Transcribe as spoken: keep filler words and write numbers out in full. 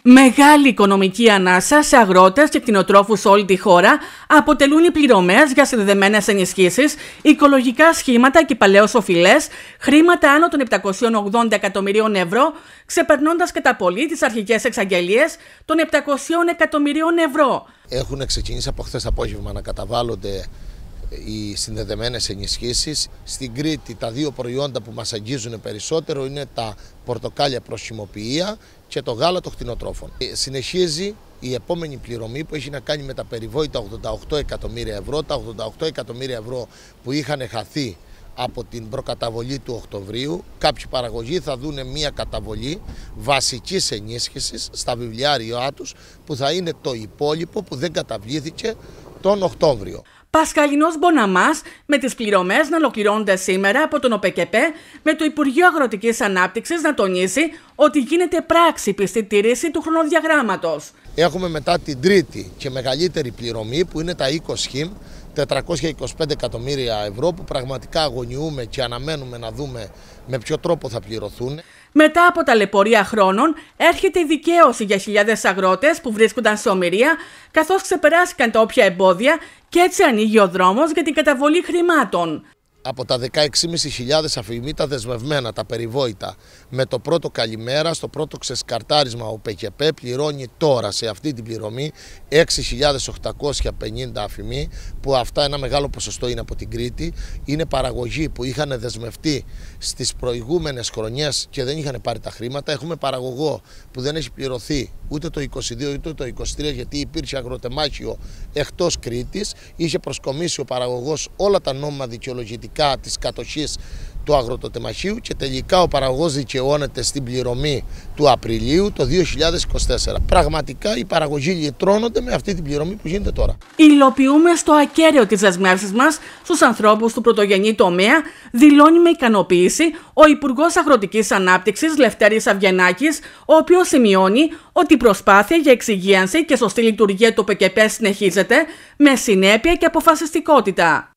Μεγάλη οικονομική ανάσα σε αγρότες και κτηνοτρόφους σε όλη τη χώρα αποτελούν οι πληρωμές για συνδεδεμένες ενισχύσεις, οικολογικά σχήματα και παλαιώς οφειλές, χρήματα άνω των επτακοσίων ογδόντα εκατομμυρίων ευρώ, ξεπερνώντας κατά πολύ τις αρχικές εξαγγελίες των επτακοσίων εκατομμυρίων ευρώ. Έχουν ξεκινήσει από χθες απόγευμα να καταβάλλονται οι συνδεδεμένες ενισχύσεις. Στην Κρήτη τα δύο προϊόντα που μας αγγίζουν περισσότερο είναι τα πορτοκάλια προς χυμοποιεία και το γάλα των κτηνοτρόφων. Συνεχίζει η επόμενη πληρωμή που έχει να κάνει με τα περιβόητα ογδόντα οκτώ εκατομμύρια ευρώ, τα ογδόντα οκτώ εκατομμύρια ευρώ που είχαν χαθεί από την προκαταβολή του Οκτωβρίου. Κάποιοι παραγωγοί θα δουν μια καταβολή βασικής ενίσχυσης στα βιβλιάρια τους που θα είναι το υπόλοιπο που δεν καταβλήθηκε τον Οκτώβριο. Πασχαλινός Μποναμάς, με τις πληρωμές να ολοκληρώνονται σήμερα από τον ΟΠΕΚΕΠΕ, με το Υπουργείο Αγροτικής Ανάπτυξης να τονίσει ότι γίνεται πράξη πιστή τήρηση του χρονοδιαγράμματος. Έχουμε μετά την τρίτη και μεγαλύτερη πληρωμή που είναι τα είκοσι χιλιάδες τετρακόσια είκοσι πέντε εκατομμύρια ευρώ που πραγματικά αγωνιούμε και αναμένουμε να δούμε με ποιο τρόπο θα πληρωθούν. Μετά από ταλαιπωρία χρόνων έρχεται η δικαίωση για χιλιάδες αγρότες που βρίσκονταν σε ομηρία, καθώς ξεπεράστηκαν τα όποια εμπόδια και έτσι ανοίγει ο δρόμος για την καταβολή χρημάτων. Από τα δεκαέξι χιλιάδες πεντακόσια αφημίτα δεσμευμένα τα περιβόητα με το πρώτο καλημέρα, στο πρώτο ξεσκαρτάρισμα ο ΠΚΠ πληρώνει τώρα σε αυτή την πληρωμή έξι χιλιάδες οκτακόσια πενήντα αφημί, που αυτά ένα μεγάλο ποσοστό είναι από την Κρήτη. Είναι παραγωγοί που είχαν δεσμευτεί στις προηγούμενες χρονιές και δεν είχαν πάρει τα χρήματα. Έχουμε παραγωγό που δεν έχει πληρωθεί ούτε το είκοσι δύο ούτε το είκοσι τρία γιατί υπήρξε αγροτεμάχιο εκτός Κρήτης. Είχε προσκομίσει ο παραγωγός όλα τα νόμιμα δικαιολογητικά της κατοχής του αγροτοτεμαχίου και τελικά ο παραγωγός δικαιώνεται στην πληρωμή του Απριλίου το δύο χιλιάδες είκοσι τέσσερα. Πραγματικά οι παραγωγοί λυτρώνονται με αυτή την πληρωμή που γίνεται τώρα. Υλοποιούμε στο ακέραιο τις δεσμεύσεις μας στους ανθρώπους του πρωτογενή τομέα, δηλώνει με ικανοποίηση ο Υπουργός Αγροτικής Ανάπτυξης Λευτέρης Αυγενάκης, ο οποίος σημειώνει ότι η προσπάθεια για εξυγίανση και σωστή λειτουργία του ΟΠΕΚΕΠΕ συνεχίζεται με συνέπεια και αποφασιστικότητα.